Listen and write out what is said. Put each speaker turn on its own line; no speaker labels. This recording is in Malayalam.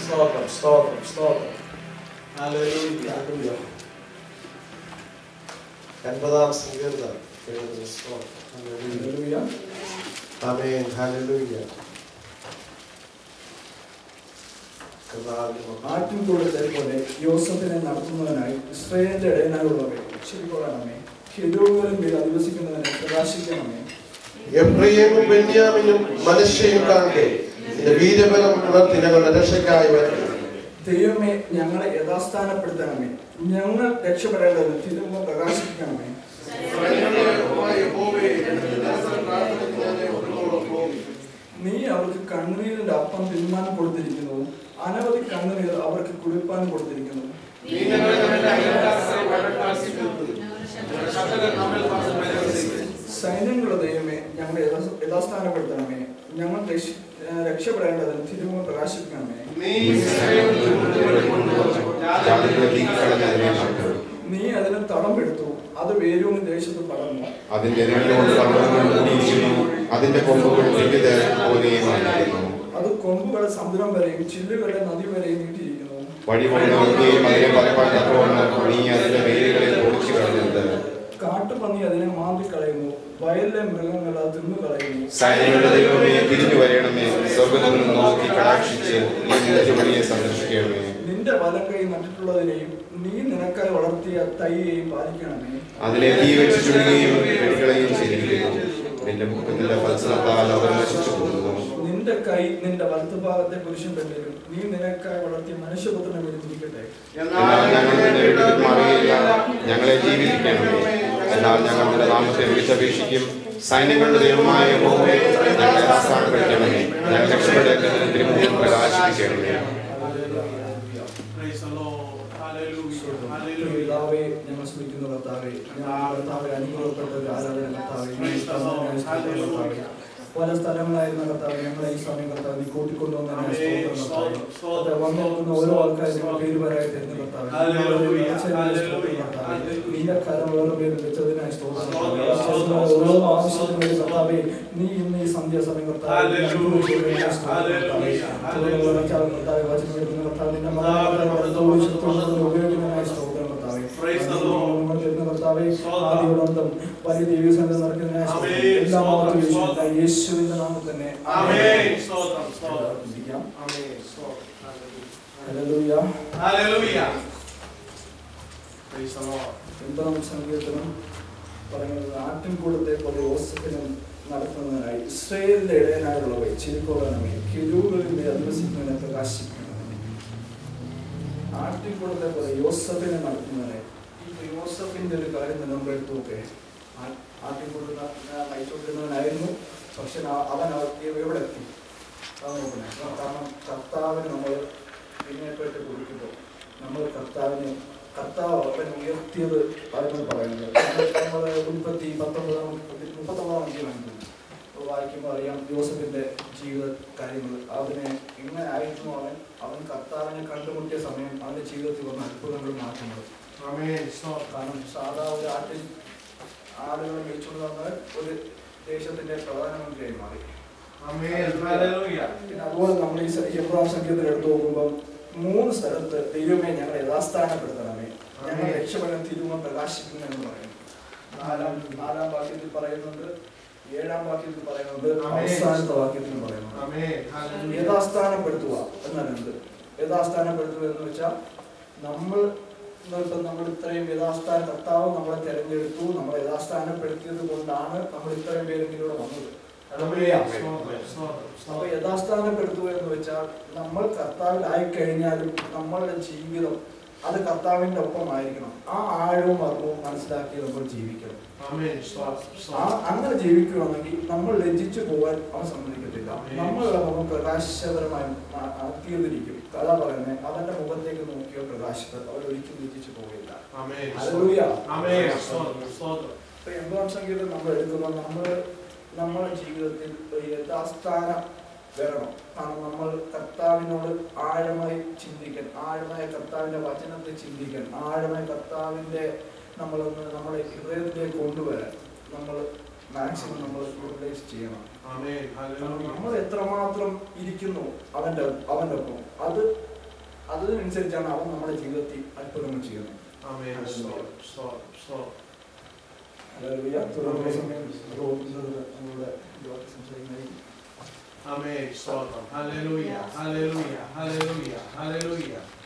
സ്തോത്രം സ്തോത്രം സ്തോത്രം. ഹല്ലേലൂയ. 80-ാം സങ്കീർത്തനം. ഹല്ലേലൂയ. ആമേൻ. ഹല്ലേലൂയ.
ആട്ടിൻകൂടത്തെ പോലെ യോസഫിനെ നടത്തുന്നവനായി ഇസ്രായേലിന്റെ ഇടയനായുള്ളവരെ ശരികൊള്ളണമേ. കെരൂബുകളിൻ മേൽ അധിവസിക്കുന്നവനെ പ്രകാശിക്കണമേ.
എഫ്രയീമും ബെന്യാമിനും മനശ്ശെയും കാണട്ടെ, നിന്റെ വീരബലം ഉണർത്തി ഞങ്ങളുടെ രക്ഷയ്ക്കായി വരണമേ.
ദൈവമേ, ഞങ്ങളെ യഥാസ്ഥാനപ്പെടുത്തണമേ. ഞങ്ങൾ രക്ഷപ്പെടേണ്ടതിന് തിരുമുഖം പ്രകാശിപ്പിക്കണമേ. നീ അവർക്ക് കണ്ണുനീരിന്റെ അപ്പം തിന്മാൻ കൊടുത്തിരിക്കുന്നു. അനവധി കണ്ണുനീർ അവർക്ക് കുടിപ്പാൻ കൊടുത്തിരിക്കുന്നു. സൈന്യങ്ങളുടെ ദൈവമേ, ഞങ്ങളെ യഥാസ്ഥാനപ്പെടുത്തണമേ. ഞങ്ങൾ രക്ഷപ്പെടേണ്ടതിന് തിരുമുഖം പ്രകാശിപ്പിക്കണമേ. നീ അതിനെ തടംപെടുത്തു, അത് വേരൂന്നി ദേശത്ത് പടർന്നു. അത് കൊമ്പുകൾ സമുദ്രം വരെയും ചില്ലുകളുടെ നദി വരെയും നീട്ടിയിരിക്കുന്നു. കാട്ടുപന്നി അതിനെ മാന്തിക്കളയുന്നു, വയലിലെ മൃഗങ്ങൾ അത് തിന്നുകളയുന്നു. നിന്റെ വലം കൈ നട്ടിട്ടുള്ളതിനെയും നീ നിനക്കായി വളർത്തിയ തൈയെയും പാലിക്കണമേ.
അതിനെ തീ വെച്ച് ചുടുകയും വെടികളെയും ചെയ്തിരിക്കുന്നു.
നിന്റെ കൈ നിന്റെ വലത്തുഭാഗത്തെ പുരുഷൻ തന്നിലും നീ നിനക്കായി വളർത്തിയ മനുഷ്യപുത്രനെ വിളിച്ചിരിക്കട്ടെ.
ഞങ്ങളെ ജീവിപ്പിക്കണമേ. എന്നാൽ ഞങ്ങൾ നിന്റെ നാമത്തെ വിളിച്ചപേക്ഷിക്കും. സൈന്യങ്ങളുടെ ദൈവമായ യഹോവേ, ഞങ്ങളെ യഥാസ്ഥാനപ്പെടുത്തണമേ. ഞങ്ങൾ രക്ഷപ്പെടേണ്ടതിന് തിരുമുഖം പ്രകാശിപ്പിക്കണമേ.
പിതാവേ, ഞങ്ങൾ സ്മരിക്കുന്ന കർത്താവേ, കർത്താവെ അനുഗ്രഹപ്പെട്ട ഒരു ആരാധന കർത്താവേ, പല സ്ഥലങ്ങളായിരുന്ന കർത്താവ് ഞങ്ങളെ ഈ സമയം കർത്താവ് നീ കൂട്ടിക്കൊണ്ടുവന്നതിനായി വന്നിരിക്കുന്ന ഓരോ ആൾക്കാരും പേര് വരായി തരുന്ന കർത്താവ് നിന്റെ കരം ഓരോ പേര് വെച്ചതിനായി ഓരോ ആവശ്യത്തിന് കർത്താവെ നീ ഇന്ന് ഈ സന്ധ്യാസമയം കർത്താവ് വചനമെടുക്കുന്ന കർത്താവ് നിന്റെ ഉപയോഗിക്കുന്നതിനായി സ്തോത്രം കർത്താവെ. കർത്താവെ ആദ്യോടന്തം വലിയ ദൈവസംഘം നടക്കുന്നതിനായി എല്ലാം യേശുവിന്റെ നാമത്തിൽ തന്നെ സങ്കീർത്തനം പറയുന്നത് ആട്ടിൻകൂടത്തെ പോലെ യോസഫിനെ നടത്തുന്നതിനായി ഇസ്രായേലിന്റെ ഇടയനായുള്ളവയെ ചിരിക്കോളണമേ. കെരൂബുകളിൽ അധിവസിക്കുന്നതിനെ പ്രകാശിപ്പിക്കണമേ. ആട്ടിൻകൂടത്തെ പോലെ യോസഫിനെ നടത്തുന്നതിനായി യോസഫിന്റെ ഒരു കാര്യം നമ്മൾ എടുത്തു നോക്കേ. ആട്ടിൻകൂടുന്ന നയിച്ചുകൊണ്ടിരുന്നവനായിരുന്നു, പക്ഷെ അവൻ എവിടെ എത്തി നോക്കണേ. കാരണം കർത്താവിന് നമ്മൾ പിന്നെപ്പെട്ട് കുറിക്കുമ്പോൾ നമ്മൾ കർത്താവ് അവൻ ഉയർത്തിയത് അതിനോട് പറയുന്നത്. നമ്മൾ ഉൽപ്പത്തി 39 വായിക്കുമ്പോൾ അറിയാം യോസഫിന്റെ ജീവിത കാര്യങ്ങൾ. അവനെ എങ്ങനെ ആയിരുന്നു അവൻ കർത്താവിനെ കണ്ടുമുട്ടിയ സമയം അവന്റെ ജീവിതത്തിൽ വന്ന അത്ഭുതങ്ങളും മാറ്റങ്ങളും. കാരണം സാധാ ഒരു ആളുകളെ മേയിച്ചുകൊണ്ട് വന്നാൽ ഒരു ദേശത്തിന്റെ പ്രധാനമന്ത്രിയായി മാറി. അതുപോലെ നമ്മൾ ഈ എബ്രാഹിം സംഗീതത്തിൽ എടുത്തു നോക്കുമ്പോൾ 3 സ്ഥലത്ത് ദൈവമേ ഞങ്ങളെ യഥാസ്ഥാനപ്പെടുത്തണമേ, ഞങ്ങൾ രക്ഷപ്പെടാൻ തിരുമുഖം പ്രകാശിക്കുമെന്ന് പറയുന്നു. 4-ാം വാക്യത്തിൽ പറയുന്നുണ്ട്, 7-ാം വാക്യത്തിൽ പറയുന്നുണ്ട്, അവസാനത്തെ വാക്യത്തിൽ പറയുന്നുണ്ട്. യഥാസ്ഥാനപ്പെടുത്തുക എന്നാണ് എന്ത്? യഥാസ്ഥാനപ്പെടുത്തുക എന്ന് വെച്ചാൽ നമ്മൾ ഇത്രയും യഥാസ്ഥാന കർത്താവ് നമ്മളെ തെരഞ്ഞെടുത്തു, നമ്മളെ യഥാസ്ഥാനപ്പെടുത്തിയത് കൊണ്ടാണ് നമ്മൾ ഇത്രയും പേരെങ്കിലൂടെ വന്നത്. അപ്പൊ യഥാസ്ഥാനപ്പെടുത്തുക എന്ന് വെച്ചാൽ നമ്മൾ കർത്താവിലായിക്കഴിഞ്ഞാലും നമ്മളുടെ ജീവിതം അത് കർത്താവിന്റെ ഒപ്പമായിരിക്കണം. ആ ആഴവും മർമ്മവും മനസ്സിലാക്കി നമ്മൾ ജീവിക്കണം. അങ്ങനെ ജീവിക്കുകയാണെങ്കിൽ നമ്മൾ ലജ്ജിച്ചു പോകാൻ അവൻ സമ്മതിക്കത്തില്ല. നമ്മളുടെ മുഖം പ്രകാശപരമായി തീർന്നിരിക്കും. കഥ പറയുന്നത് അവന്റെ മുഖത്തേക്ക് നോക്കിയോ പ്രകാശിതർ അവരൊരിക്കലും ലജ്ജിച്ചു പോകില്ല. എബ്രാഹിം സംഗീതം നമ്മൾ എടുക്കുമ്പോൾ നമ്മുടെ ജീവിതത്തിൽ ഒരു യഥാസ്ഥാനം വരണം. കാരണം നമ്മൾ കർത്താവിനോട് ആഴമായി ചിന്തിക്കാൻ, ആഴമായ കർത്താവിന്റെ വചനത്തെ ചിന്തിക്കാൻ, ആഴമായ കർത്താവിന്റെ നമ്മളെ ഹൃദയത്തിലേക്ക് കൊണ്ടുവരാൻ നമ്മൾ മാക്സിമം നമ്മൾ യൂട്ടിലൈസ് ചെയ്യണം. നമ്മൾ എത്രമാത്രം ഇരിക്കുന്നു അവന്റെ ഒപ്പം അത് അനുസരിച്ചാണ് അവൻ നമ്മുടെ ജീവിതത്തിൽ അത്ഭുതങ്ങൾ ചെയ്യുന്നത്. ഹല്ലേലൂയ. തുടർന്നുള്ള സമയം നമ്മളുടെ സംസാരിക്കുന്നതായിരിക്കും.
Amen. Hallelujah. Hallelujah. Hallelujah. Hallelujah.